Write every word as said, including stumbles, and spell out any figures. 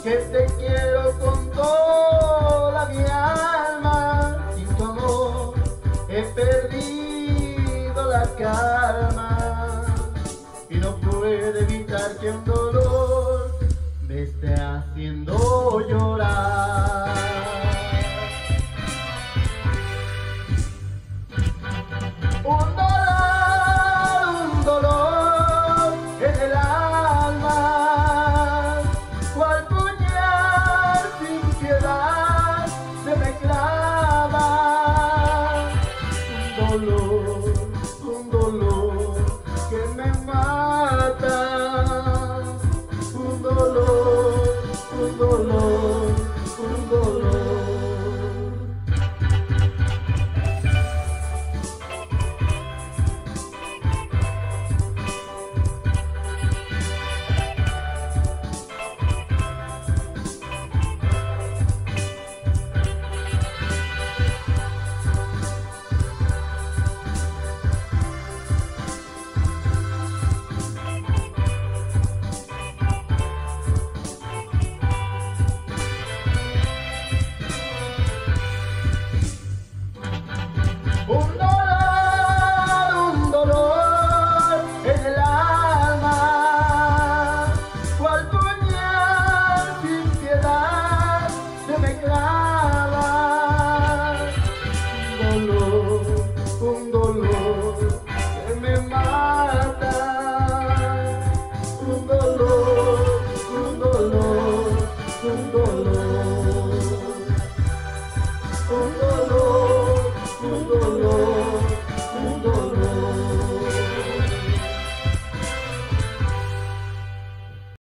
que te quiero con toda mi alma. Sin tu amor he perdido la calma y no puedo evitar que un dolor me esté haciendo llorar. Un dolor, un dolor en el alma, cual puñal sin piedad se me clava. Un dolor, un dolor que me mata. Un dolor, un dolor, un dolor. Un dolor, un dolor en el alma, cual puñal sin piedad se me clava. Un dolor, un dolor que me mata. Un dolor, un dolor, un dolor. Un dolor, un dolor.